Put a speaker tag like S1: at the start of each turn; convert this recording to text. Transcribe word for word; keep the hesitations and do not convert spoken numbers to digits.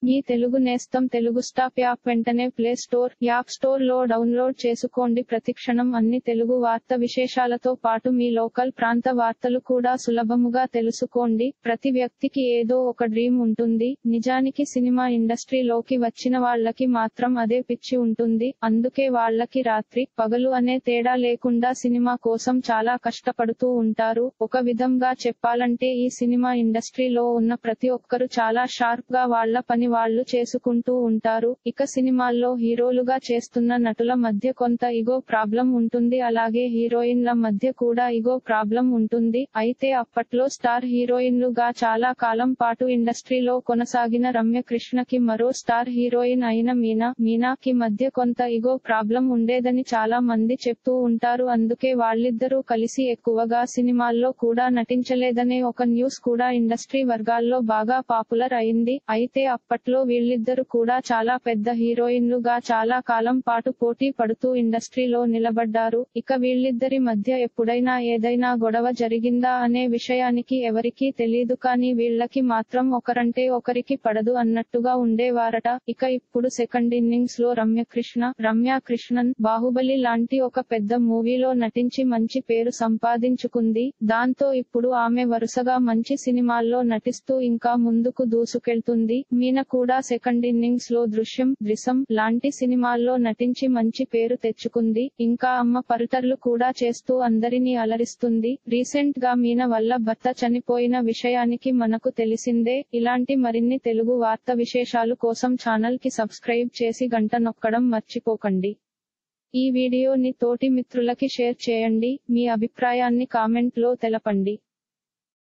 S1: మీ తెలుగు నేస్తం Telugu stop app వెంటనే play store, app store లో డౌన్లోడ్ చేసుకోండి. ప్రతిక్షణం అన్ని తెలుగు వార్త విశేషాలతో పాటు మీ లోకల్ ప్రాంత వార్తలు కూడా సులభముగా తెలుసుకోండి. ప్రతి వ్యక్తికి ఏదో ఒక డ్రీమ్ ఉంటుంది. నిజానికి సినిమా ఇండస్ట్రీలోకి వచ్చిన వాళ్ళకి మాత్రం అదే పిచ్చి ఉంటుంది. అందుకే వాళ్ళకి రాత్రి పగలు అనే తేడా లేకుండా సినిమా కోసం చాలా కష్టపడుతూ ఉంటారు. ఒక విధంగా చెప్పాలంటే ఈ సినిమా ఇండస్ట్రీలో ఉన్న ప్రతి ఒక్కరు చాలా షార్ప్ గా వాళ్ళ పని వాళ్ళు చేసుకుంటూ ఉంటారు. ఇక సినిమాల్లో హీరోలుగా చేస్తున్న నటుల మధ్య కొంత ఇగో ప్రాబ్లం ఉంటుంది. అలాగే హీరోయిన్ల మధ్య కూడా ఇగో ప్రాబ్లం ఉంటుంది. అయితే అప్పట్లో స్టార్ హీరోయిన్లుగా చాలా కాలం పాటు ఇండస్ట్రీలో కొనసాగిన రమ్య కృష్ణకి మరో స్టార్ హీరోయిన్ అయిన మీనా మీనాకి మధ్య కొంత ఇగో ప్రాబ్లం ఉండేదని చాలా మంది చెప్తూ ఉంటారు. అందుకే వాళ్ళిద్దరూ కలిసి ఎక్కువగా సినిమాల్లో కూడా నటించలేదనే ఒక న్యూస్ కూడా ఇండస్ట్రీ వర్గాల్లో బాగా పాపులర్ అయింది. అయితే అప్పట్లో వీళ్ళిద్దరు కూడా చాలా పెద్ద హీరోయిన్లుగా చాలా కాలం పాటు పోటీ పడుతూ ఇండస్ట్రీలో నిలబడ్డారు. ఇక వీళ్ళిద్దరి మధ్య ఎప్పుడైనా ఏదైనా గొడవ జరిగిందా అనే విషయానికి ఎవరికీ తెలీదు. కానీ వీళ్ళకి మాత్రం ఒకరంటే ఒకరికి పడదు అన్నట్టుగా ఉండేవారట. ఇక ఇప్పుడు సెకండ్ ఇన్నింగ్స్ లో రమ్యకృష్ణ రమ్య కృష్ణన్ బాహుబలి లాంటి ఒక పెద్ద మూవీలో నటించి మంచి పేరు సంపాదించుకుంది. దాంతో ఇప్పుడు ఆమె వరుసగా మంచి సినిమాల్లో నటిస్తూ ఇంకా ముందుకు దూసుకెళ్తుంది. మీన కూడా సెకండ్ ఇన్నింగ్స్ లో దృశ్యం ద్రిసం లాంటి సినిమాల్లో నటించి మంచి పేరు తెచ్చుకుంది. ఇంకా అమ్మ పరుటర్లు కూడా చేస్తూ అందరినీ అలరిస్తుంది. రీసెంట్ గా మీన వల్ల భర్త చనిపోయిన విషయానికి మనకు తెలిసిందే. ఇలాంటి మరిన్ని తెలుగు వార్త విశేషాలు కోసం ఛానల్ కి సబ్స్క్రైబ్ చేసి గంట నొక్కడం మర్చిపోకండి. ఈ వీడియోని తోటి మిత్రులకి షేర్ చేయండి. మీ అభిప్రాయాన్ని కామెంట్ లో తెలపండి.